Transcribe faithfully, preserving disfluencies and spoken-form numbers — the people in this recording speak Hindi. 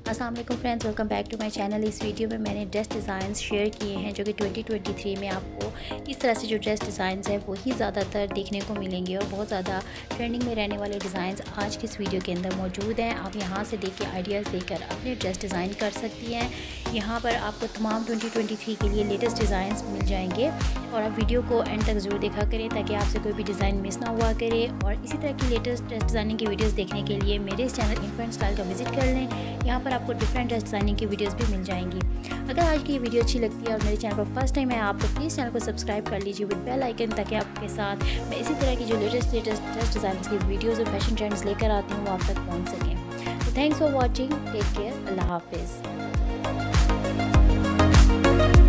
अस्सलाम वालेकुम friends, welcome back to my channel. इस वीडियो में मैंने ड्रेस डिज़ाइंस शेयर किए हैं जो कि ट्वेंटी ट्वेंटी थ्री में आपको इस तरह से जो ड्रेस डिज़ाइंस है वही ज़्यादातर देखने को मिलेंगे और बहुत ज़्यादा ट्रेंडिंग में रहने वाले डिज़ाइंस आज की इस वीडियो के अंदर मौजूद हैं। आप यहां से देख के आइडियाज़ देकर अपने ड्रेस डिज़ाइन कर सकती हैं। यहाँ पर आपको तमाम ट्वेंटी ट्वेंटी थ्री के लिए लेटेस्ट डिज़ाइंस मिल जाएंगे और आप वीडियो को एंड तक ज़रूर देखा करें ताकि आपसे कोई भी डिज़ाइन मिस ना हुआ करे। और इसी तरह की लेटेस्ट ड्रेस डिज़ाइनिंग की वीडियोस देखने के लिए मेरे इस चैनल इन्फो एंड स्टाइल का विजिट कर लें। यहाँ पर आपको डिफरेंट ड्रेस डिज़ाइनिंग की वीडियोस भी मिल जाएंगी। अगर आज की ये वीडियो अच्छी लगती है और मेरे चैनल पर फर्स्ट टाइम है आप, तो प्लीज़ चैनल को सब्सक्राइब कर लीजिए विद बेल आइकन, ताकि आपके साथ मैं इसी तरह की जो लेटेस्ट लेटेस्ट ड्रेस डिज़ाइन की वीडियोज़ और फैशन ट्रेंड्स लेकर आती हूँ वो आप तक पहुँच सकें। तो thanks for watching, take care, अल्लाह हाफिज़।